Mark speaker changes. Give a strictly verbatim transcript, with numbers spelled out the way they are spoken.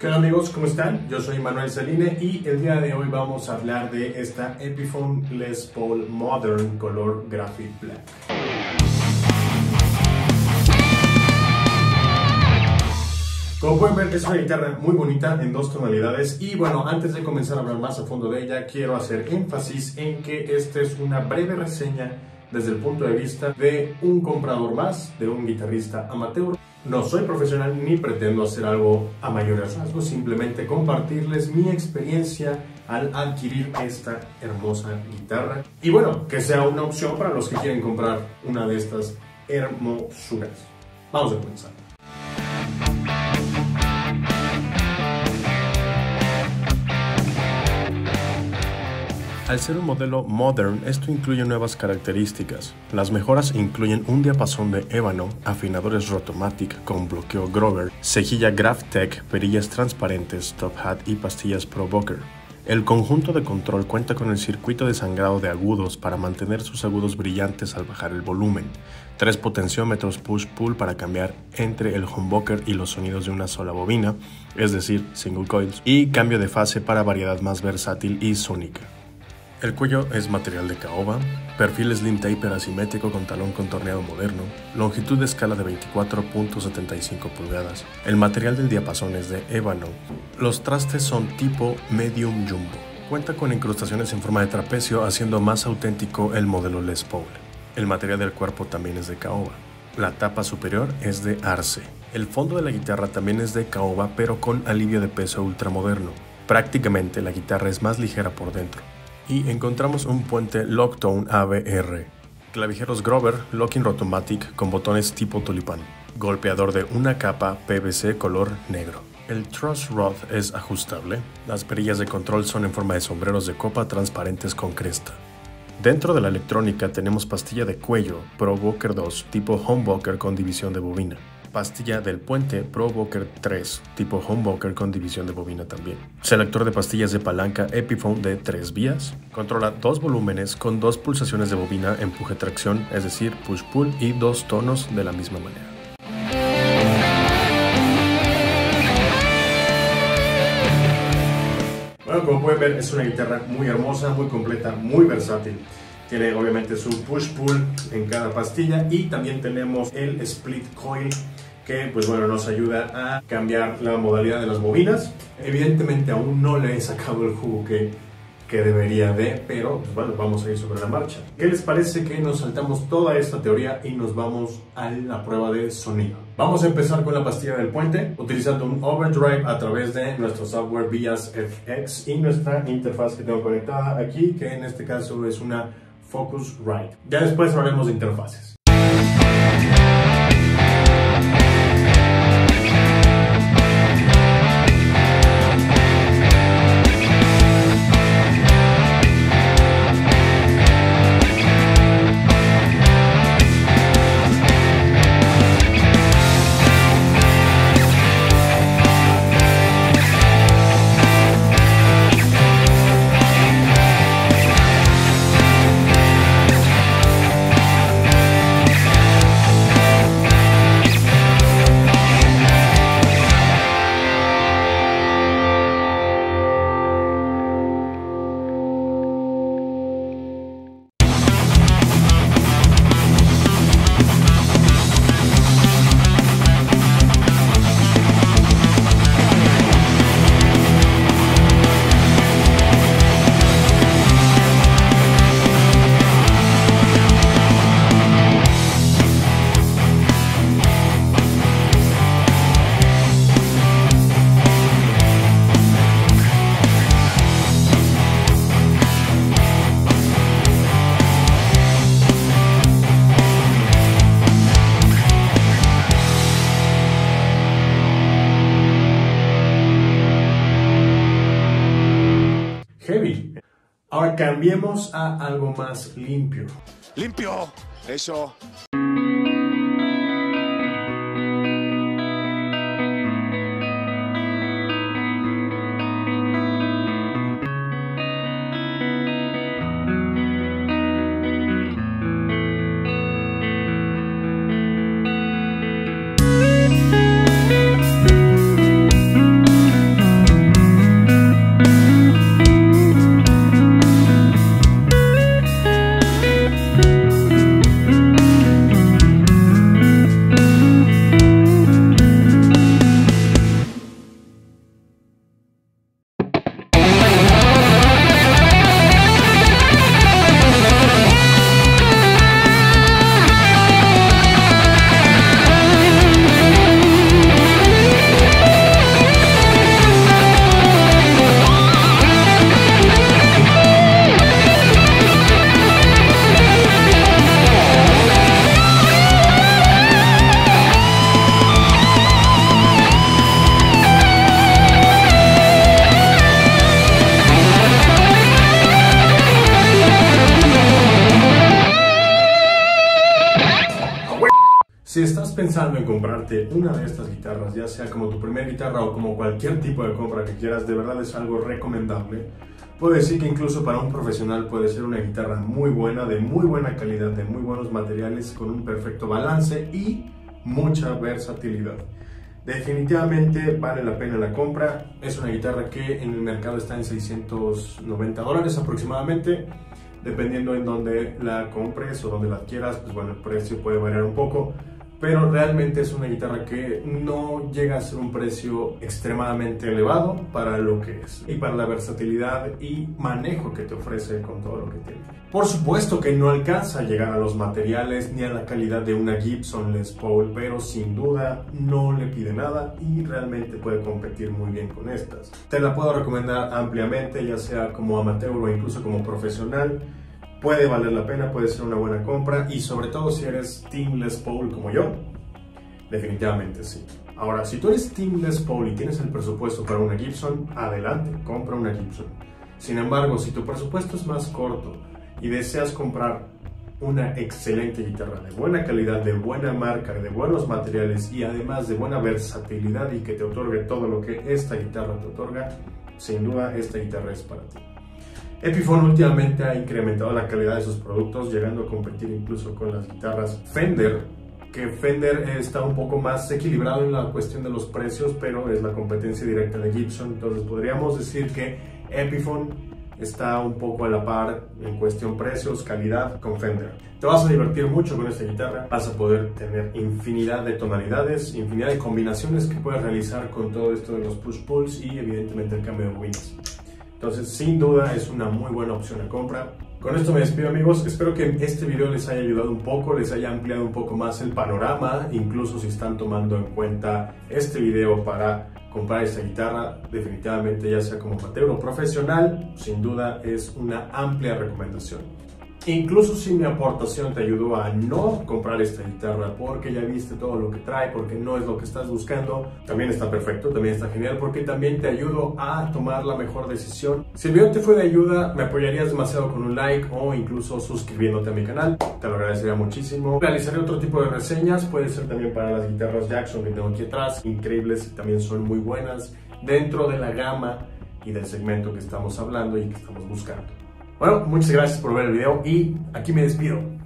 Speaker 1: ¿Qué onda amigos? ¿Cómo están? Yo soy Manuel Saline y el día de hoy vamos a hablar de esta Epiphone Les Paul Modern color Graphite Black. Como pueden ver, es una guitarra muy bonita en dos tonalidades y bueno, antes de comenzar a hablar más a fondo de ella, quiero hacer énfasis en que esta es una breve reseña desde el punto de vista de un comprador más, de un guitarrista amateur. No soy profesional ni pretendo hacer algo a mayores rasgos, simplemente compartirles mi experiencia al adquirir esta hermosa guitarra. Y bueno, que sea una opción para los que quieren comprar una de estas hermosuras. Vamos a comenzar. Al ser un modelo modern, esto incluye nuevas características. Las mejoras incluyen un diapasón de ébano, afinadores Rotomatic con bloqueo Grover, cejilla Graphtec, perillas transparentes, top hat y pastillas Pro Voker. El conjunto de control cuenta con el circuito de sangrado de agudos para mantener sus agudos brillantes al bajar el volumen, tres potenciómetros push-pull para cambiar entre el humbucker y los sonidos de una sola bobina, es decir, single coils, y cambio de fase para variedad más versátil y sónica. El cuello es material de caoba, perfil slim taper asimétrico con talón contorneado moderno, longitud de escala de veinticuatro punto setenta y cinco pulgadas. El material del diapasón es de ébano. Los trastes son tipo medium jumbo. Cuenta con incrustaciones en forma de trapecio, haciendo más auténtico el modelo Les Paul. El material del cuerpo también es de caoba. La tapa superior es de arce. El fondo de la guitarra también es de caoba, pero con alivio de peso ultramoderno. Prácticamente la guitarra es más ligera por dentro. Y encontramos un puente Locktone A B R, clavijeros Grover Locking Rotomatic con botones tipo tulipán, golpeador de una capa P V C color negro. El truss rod es ajustable, las perillas de control son en forma de sombreros de copa transparentes con cresta. Dentro de la electrónica tenemos pastilla de cuello Pro Voker dos tipo humbucker con división de bobina. Pastilla del puente Pro Voker tres, tipo humbucker con división de bobina también. Selector de pastillas de palanca Epiphone de tres vías. Controla dos volúmenes con dos pulsaciones de bobina empuje-tracción, es decir, push-pull, y dos tonos de la misma manera. Bueno, como pueden ver, es una guitarra muy hermosa, muy completa, muy versátil. Tiene obviamente su push-pull en cada pastilla y también tenemos el split coil que pues bueno nos ayuda a cambiar la modalidad de las bobinas. Evidentemente aún no le he sacado el jugo que, que debería de, pero pues bueno, vamos a ir sobre la marcha. ¿Qué les parece que nos saltamos toda esta teoría y nos vamos a la prueba de sonido? Vamos a empezar con la pastilla del puente, utilizando un overdrive a través de nuestro software V I A S F X y nuestra interfaz que tengo conectada aquí, que en este caso es una Focusrite. Ya después hablaremos de interfaces. Heavy. Ahora cambiemos a algo más limpio.
Speaker 2: ¡Limpio! Eso.
Speaker 1: pensando en comprarte una de estas guitarras, ya sea como tu primera guitarra o como cualquier tipo de compra que quieras, de verdad es algo recomendable. Puedo decir que incluso para un profesional puede ser una guitarra muy buena, de muy buena calidad, de muy buenos materiales, con un perfecto balance y mucha versatilidad. Definitivamente vale la pena la compra. Es una guitarra que en el mercado está en seiscientos noventa dólares aproximadamente. Dependiendo en dónde la compres o dónde la adquieras, pues bueno, el precio puede variar un poco. Pero realmente es una guitarra que no llega a ser un precio extremadamente elevado para lo que es y para la versatilidad y manejo que te ofrece con todo lo que tiene. Por supuesto que no alcanza a llegar a los materiales ni a la calidad de una Gibson Les Paul, pero sin duda no le pide nada y realmente puede competir muy bien con estas. Te la puedo recomendar ampliamente, ya sea como amateur o incluso como profesional. Puede valer la pena, puede ser una buena compra y sobre todo si eres Team Les Paul como yo, definitivamente sí. Ahora, si tú eres Team Les Paul y tienes el presupuesto para una Gibson, adelante, compra una Gibson. Sin embargo, si tu presupuesto es más corto y deseas comprar una excelente guitarra de buena calidad, de buena marca, de buenos materiales y además de buena versatilidad y que te otorgue todo lo que esta guitarra te otorga, sin duda esta guitarra es para ti. Epiphone últimamente ha incrementado la calidad de sus productos, llegando a competir incluso con las guitarras Fender, que Fender está un poco más equilibrado en la cuestión de los precios, pero es la competencia directa de Gibson. Entonces podríamos decir que Epiphone está un poco a la par en cuestión precios, calidad con Fender. Te vas a divertir mucho con esta guitarra, vas a poder tener infinidad de tonalidades, infinidad de combinaciones que puedes realizar con todo esto de los push-pulls y evidentemente el cambio de wings. Entonces, sin duda, es una muy buena opción de compra. Con esto me despido, amigos. Espero que este video les haya ayudado un poco, les haya ampliado un poco más el panorama, incluso si están tomando en cuenta este video para comprar esta guitarra, definitivamente ya sea como amateur o profesional, sin duda es una amplia recomendación. Incluso si mi aportación te ayudó a no comprar esta guitarra porque ya viste todo lo que trae, porque no es lo que estás buscando, también está perfecto, también está genial, porque también te ayudo a tomar la mejor decisión. Si el video te fue de ayuda, me apoyarías demasiado con un like o incluso suscribiéndote a mi canal, te lo agradecería muchísimo. Realizaré otro tipo de reseñas, puede ser también para las guitarras Jackson que tengo aquí atrás, increíbles y también son muy buenas dentro de la gama y del segmento que estamos hablando y que estamos buscando. Bueno, muchas gracias por ver el video y aquí me despido.